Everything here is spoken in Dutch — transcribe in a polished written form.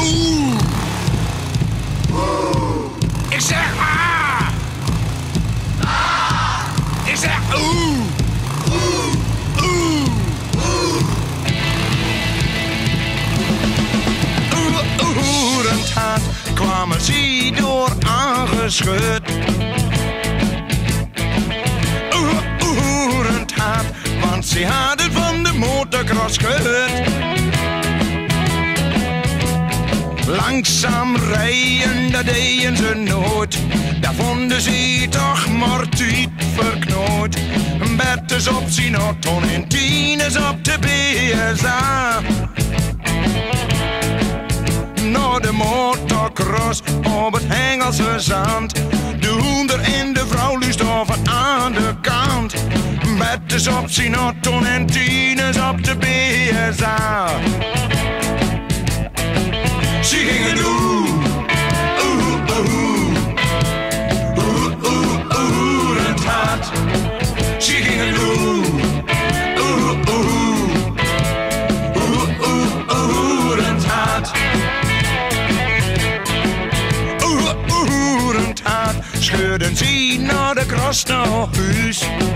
oeh. Ik zeg ah. Ik zeg oeh. Oerend kwamen ze door aangeschud. Oerend hard, want ze hadden van de motocross gehoord. Langzaam rijden, dat deden ze nooit. Daar vonden ze toch maar tijd verknoot. Bertus op zijn auto en Tines op de BSA. Naar de motocross op het Engelse zand. De hoender en de vrouw luisteren aan de kant. Bertus op zijn auto en Tines op de BSA. Ze gingen doen, oerend hard. Ze gingen doen, oerend hard. Oerend hard, scheurden ze naar de cross naar huis.